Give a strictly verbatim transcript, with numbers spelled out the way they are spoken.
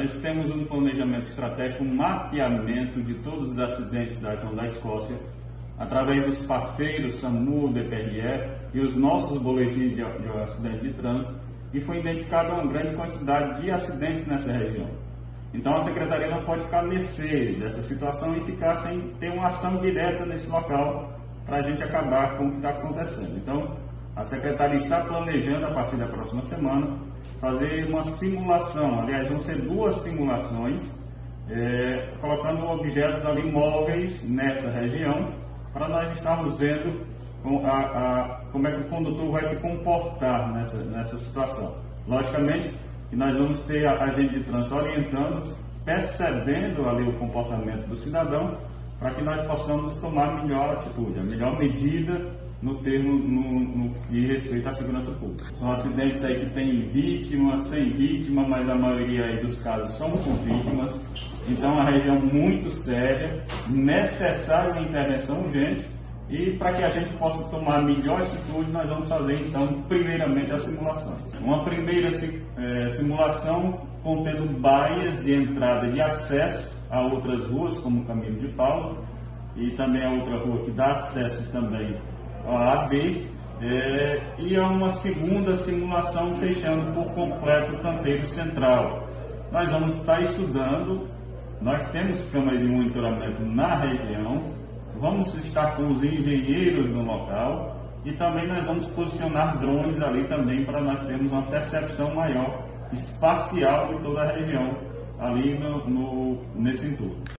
Nós temos um planejamento estratégico, um mapeamento de todos os acidentes da região da Escócia, através dos parceiros SAMU, D P R E e os nossos boletins de, de acidente de trânsito, e foi identificada uma grande quantidade de acidentes nessa região. Então a Secretaria não pode ficar à mercê dessa situação e ficar sem ter uma ação direta nesse local para a gente acabar com o que está acontecendo. Então a Secretaria está planejando, a partir da próxima semana, fazer uma simulação, aliás vão ser duas simulações, é, colocando objetos ali móveis nessa região, para nós estarmos vendo com a, a, como é que o condutor vai se comportar nessa, nessa situação. Logicamente que nós vamos ter a agente de trânsito orientando, percebendo ali o comportamento do cidadão, para que nós possamos tomar a melhor atitude, a melhor medida no termo no, no que diz respeito à segurança pública. São acidentes aí que tem vítima, sem vítima, mas a maioria aí dos casos são com vítimas. Então, é uma região muito séria, necessária uma intervenção urgente, e para que a gente possa tomar a melhor atitude, nós vamos fazer, então, primeiramente as simulações. Uma primeira é, simulação contendo baias de entrada e de acesso a outras ruas, como o Caminho de Paulo, e também a outra rua que dá acesso também a A B, é, e a uma segunda simulação fechando por completo o canteiro central. Nós vamos estar estudando, nós temos câmeras de monitoramento na região, vamos estar com os engenheiros no local e também nós vamos posicionar drones ali também para nós termos uma percepção maior espacial de toda a região ali no, no, nesse entorno.